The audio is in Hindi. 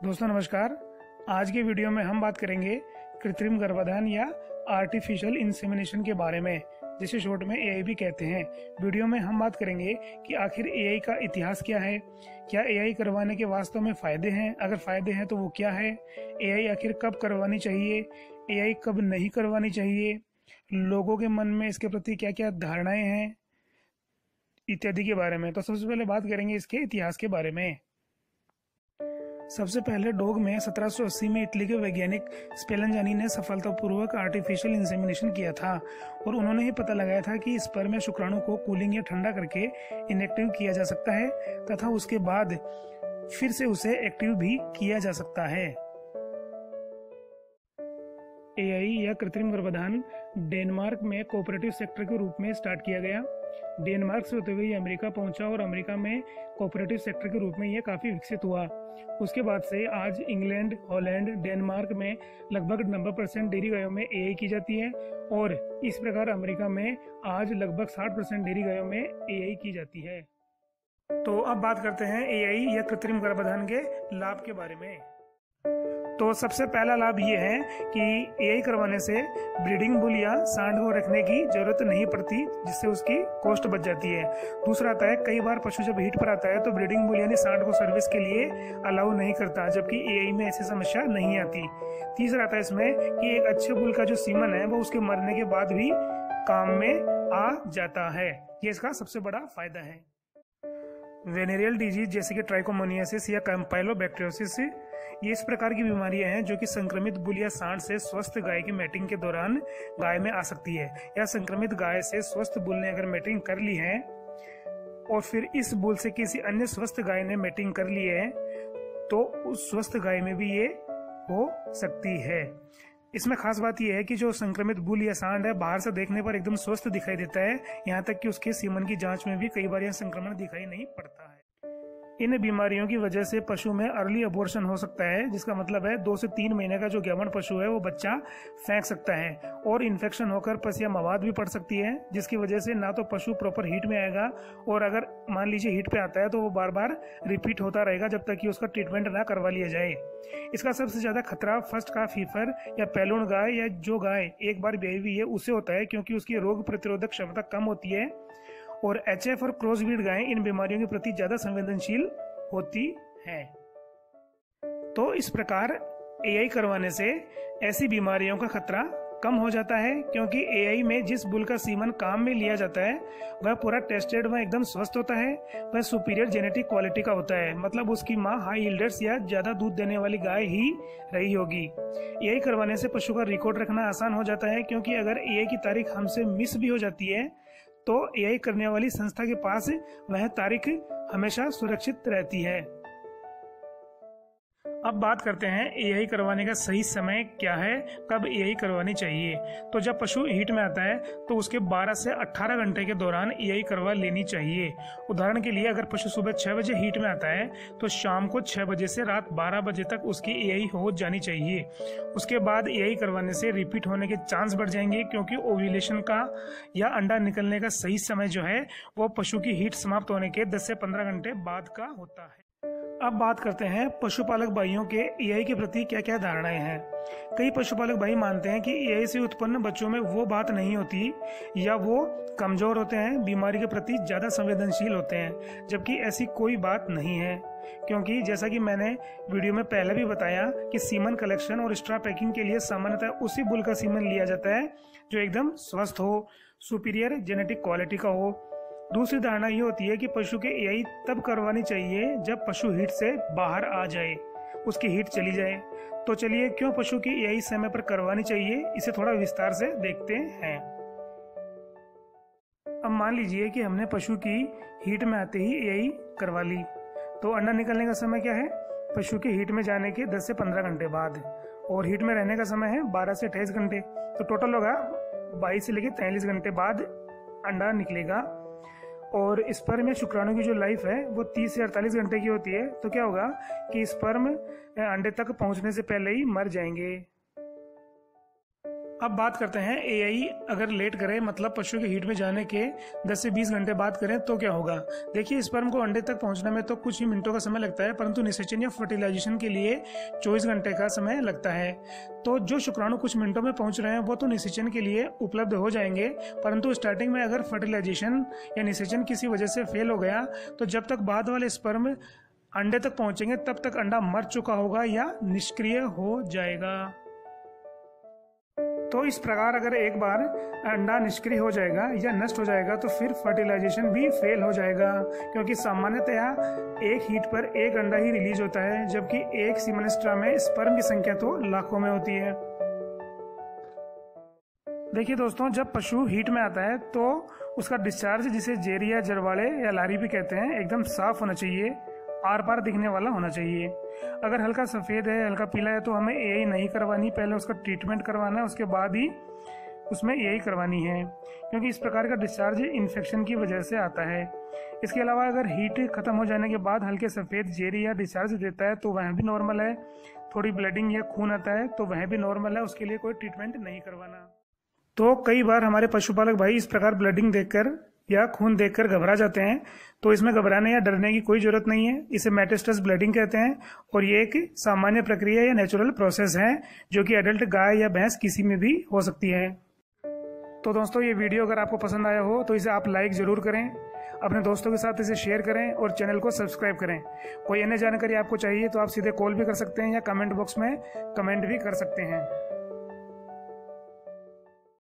दोस्तों नमस्कार। आज के वीडियो में हम बात करेंगे कृत्रिम गर्भाधान या आर्टिफिशियल इंसेमिनेशन के बारे में, जिसे शॉर्ट में एआई भी कहते हैं। वीडियो में हम बात करेंगे कि आखिर एआई का इतिहास क्या है, क्या एआई करवाने के वास्तव में फायदे हैं, अगर फायदे हैं तो वो क्या है, एआई आखिर कब करवानी चाहिए, एआई कब नहीं करवानी चाहिए, लोगों के मन में इसके प्रति क्या क्या धारणाएं हैं इत्यादि के बारे में। तो सबसे पहले बात करेंगे इसके इतिहास के बारे में। सबसे पहले डॉग में 1780 में इटली के वैज्ञानिक स्पेलंजानी ने सफलतापूर्वक आर्टिफिशियल इंसेमिनेशन किया था और उन्होंने ही पता लगाया था कि स्पर्म या शुक्राणु को कूलिंग या ठंडा करके इनएक्टिव किया जा सकता है तथा उसके बाद फिर से उसे एक्टिव भी किया जा सकता है। एआई या कृत्रिम गर्भाधान डेनमार्क में कोऑपरेटिव सेक्टर के रूप में स्टार्ट किया गया। डेनमार्क से होते हुए ये अमेरिका पहुंचा और अमेरिका में कोऑपरेटिव सेक्टर के रूप में ये काफी विकसित हुआ। उसके बाद से आज इंग्लैंड, हॉलैंड, डेनमार्क में लगभग 90% डेयरी गायों में एआई की जाती है और इस प्रकार अमेरिका में आज लगभग 60% डेयरी गायों में एआई की जाती है। तो अब बात करते हैं एआई या कृत्रिम गर्भाधान के लाभ के बारे में। तो सबसे पहला लाभ ये है कि एआई करवाने से ब्रीडिंग बुल या सांड को रखने की जरूरत नहीं पड़ती, जिससे उसकी कॉस्ट बच जाती है। दूसरा आता है, कई बार पशु जब हीट पर आता है तो ब्रीडिंग बुल यानी सांड को सर्विस के लिए अलाउ नहीं करता, जबकि एआई में ऐसी समस्या नहीं आती। तीसरा आता है इसमें कि एक अच्छे बुल का जो सीमन है वो उसके मरने के बाद भी काम में आ जाता है। ये इसका सबसे बड़ा फायदा है। वेनेरियल डिजीज जैसे कि ट्राइकोमोनियासिस या कैम्पाइलोबैक्टीरियोसिस, ये इस प्रकार की बीमारियां हैं जो कि संक्रमित बुल या सांड से स्वस्थ गाय की मैटिंग के दौरान गाय में आ सकती है, या संक्रमित गाय से स्वस्थ बुल ने अगर मैटिंग कर ली है और फिर इस बुल से किसी अन्य स्वस्थ गाय ने मैटिंग कर ली है तो उस स्वस्थ गाय में भी ये हो सकती है। इसमें खास बात यह है कि जो संक्रमित बुल या सांड है बाहर से देखने पर एकदम स्वस्थ दिखाई देता है, यहाँ तक कि उसके सीमन की जांच में भी कई बार यह संक्रमण दिखाई नहीं पड़ता है। इन बीमारियों की वजह से पशु में अर्ली अबॉर्शन हो सकता है, जिसका मतलब है 2 से 3 महीने का जो ग्यामण पशु है वो बच्चा फेंक सकता है, और इन्फेक्शन होकर पस या मवाद भी पड़ सकती है, जिसकी वजह से ना तो पशु प्रॉपर हीट में आएगा और अगर मान लीजिए हीट पे आता है तो वो बार बार रिपीट होता रहेगा जब तक कि उसका ट्रीटमेंट ना करवा लिया जाए। इसका सबसे ज्यादा खतरा फर्स्ट का फीफर या पैलून गाय या जो गाय एक बार ब्याई हुई है उससे होता है, क्योंकि उसकी रोग प्रतिरोधक क्षमता कम होती है और एचएफ और क्रॉसब्रीड गायें इन बीमारियों के प्रति ज्यादा संवेदनशील होती हैं। तो इस प्रकार एआई करवाने से ऐसी बीमारियों का खतरा कम हो जाता है, क्योंकि एआई में जिस बुल का सीमन काम में लिया जाता है वह पूरा टेस्टेड, वह एकदम स्वस्थ होता है, वह सुपीरियर जेनेटिक क्वालिटी का होता है, मतलब उसकी माँ हाई यील्डर्स या ज्यादा दूध देने वाली गाय ही रही होगी। एआई करवाने से पशु का रिकॉर्ड रखना आसान हो जाता है, क्योंकि अगर एआई की तारीख हमसे मिस भी हो जाती है तो एआई करने वाली संस्था के पास वह तारीख हमेशा सुरक्षित रहती है। अब बात करते हैं एआई करवाने का सही समय क्या है, कब एआई करवानी चाहिए। तो जब पशु हीट में आता है तो उसके 12 से 18 घंटे के दौरान एआई करवा लेनी चाहिए। उदाहरण के लिए अगर पशु सुबह 6 बजे हीट में आता है तो शाम को 6 बजे से रात 12 बजे तक उसकी एआई हो जानी चाहिए। उसके बाद एआई करवाने से रिपीट होने के चांस बढ़ जाएंगे, क्योंकि ओव्यूलेशन का या अंडा निकलने का सही समय जो है वो पशु की हीट समाप्त होने के 10 से 15 घंटे बाद का होता है। अब बात करते हैं पशुपालक भाइयों के एआई के प्रति क्या क्या धारणाएं हैं। कई पशुपालक भाई मानते हैं कि एआई से उत्पन्न बच्चों में वो बात नहीं होती या वो कमजोर होते हैं, बीमारी के प्रति ज्यादा संवेदनशील होते हैं, जबकि ऐसी कोई बात नहीं है, क्योंकि जैसा कि मैंने वीडियो में पहले भी बताया कि सीमन कलेक्शन और स्ट्रा पैकिंग के लिए सामान्यतः उसी बुल का सीमन लिया जाता है जो एकदम स्वस्थ हो, सुपीरियर जेनेटिक क्वालिटी का हो। दूसरी धारणा ये होती है कि पशु के एआई तब करवानी चाहिए जब पशु हीट से बाहर आ जाए, उसकी हीट चली जाए। तो चलिए क्यों पशु की एआई समय पर करवानी चाहिए, इसे थोड़ा विस्तार से देखते हैं। अब मान लीजिए कि हमने पशु की हीट में आते ही एआई करवा ली, तो अंडा निकलने का समय क्या है? पशु के हीट में जाने के 10 से 15 घंटे बाद, और हीट में रहने का समय है 12 से 28 घंटे, तो टोटल होगा 22 से लेकर 43 घंटे बाद अंडा निकलेगा। और स्पर्म या शुक्राणु की जो लाइफ है वो 30 से 48 घंटे की होती है। तो क्या होगा कि स्पर्म अंडे तक पहुंचने से पहले ही मर जाएंगे। अब बात करते हैं एआई अगर लेट करे, मतलब पशु के हीट में जाने के 10 से 20 घंटे बाद करें तो क्या होगा। देखिए, स्पर्म को अंडे तक पहुंचने में तो कुछ ही मिनटों का समय लगता है, परंतु निषेचन या फर्टिलाइजेशन के लिए 24 घंटे का समय लगता है। तो जो शुक्राणु कुछ मिनटों में पहुंच रहे हैं वो तो निषेचन के लिए उपलब्ध हो जाएंगे, परंतु स्टार्टिंग में अगर फर्टिलाइजेशन या निषेचन किसी वजह से फेल हो गया तो जब तक बाद वाले स्पर्म अंडे तक पहुंचेंगे तब तक अंडा मर चुका होगा या निष्क्रिय हो जाएगा। तो इस प्रकार अगर एक बार अंडा निष्क्रिय हो जाएगा या नष्ट हो जाएगा तो फिर फर्टिलाइजेशन भी फेल हो जाएगा, क्योंकि सामान्यतया एक हीट पर एक अंडा ही रिलीज होता है, जबकि एक सीमन स्ट्रा में स्पर्म की संख्या तो लाखों में होती है। देखिए दोस्तों, जब पशु हीट में आता है तो उसका डिस्चार्ज, जिसे जेरी या जरवाड़े या लारी भी कहते हैं, एकदम साफ होना चाहिए, आर पार दिखने वाला होना चाहिए। अगर हल्का सफ़ेद है, हल्का पीला है तो हमें एआई नहीं करवानी, पहले उसका ट्रीटमेंट करवाना है, उसके बाद ही उसमें एआई करवानी है, क्योंकि इस प्रकार का डिस्चार्ज इन्फेक्शन की वजह से आता है। इसके अलावा अगर हीट खत्म हो जाने के बाद हल्के सफ़ेद जेरी या डिस्चार्ज देता है तो वह भी नॉर्मल है। थोड़ी ब्लीडिंग या खून आता है तो वह भी नॉर्मल है, उसके लिए कोई ट्रीटमेंट नहीं करवाना। तो कई बार हमारे पशुपालक भाई इस प्रकार ब्लीडिंग देखकर या खून देखकर घबरा जाते हैं, तो इसमें घबराने या डरने की कोई जरूरत नहीं है। इसे मेटास्टेसिस ब्लीडिंग कहते हैं और ये एक सामान्य प्रक्रिया या नेचुरल प्रोसेस है जो कि एडल्ट गाय या भैंस किसी में भी हो सकती है। तो दोस्तों, ये वीडियो अगर आपको पसंद आया हो तो इसे आप लाइक जरूर करें, अपने दोस्तों के साथ इसे शेयर करें और चैनल को सब्सक्राइब करें। कोई अन्य जानकारी आपको चाहिए तो आप सीधे कॉल भी कर सकते हैं या कमेंट बॉक्स में कमेंट भी कर सकते हैं।